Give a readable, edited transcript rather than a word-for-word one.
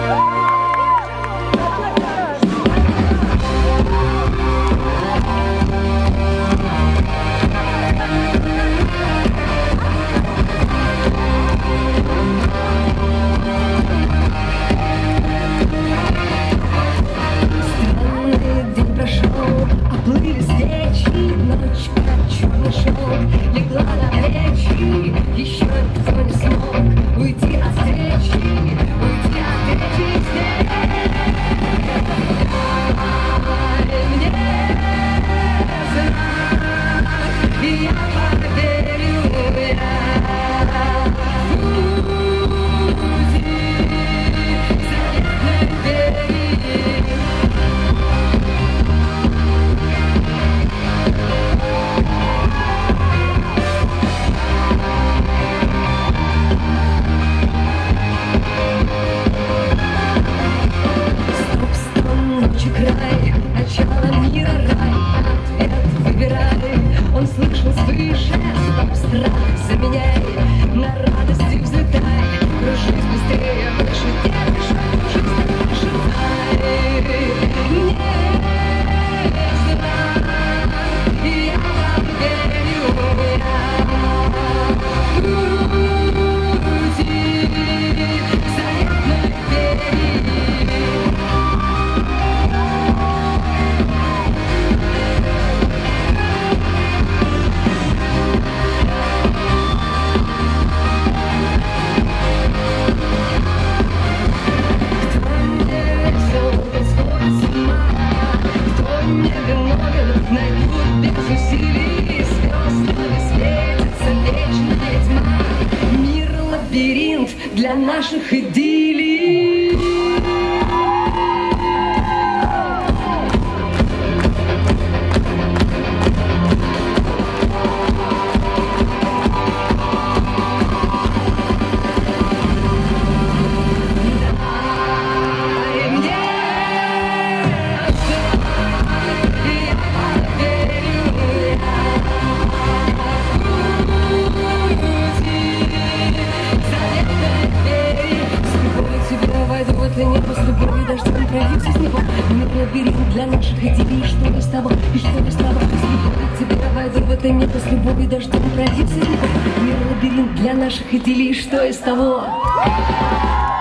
Для наших идиллий. С любовью дождем прольюсь из него. Мир лабиринт для наших идей. Что из того, и что из того. С любовью к тебе войду в это небо. С любовью дождем прольюсь из него. Мир лабиринт для наших идей. Что из того?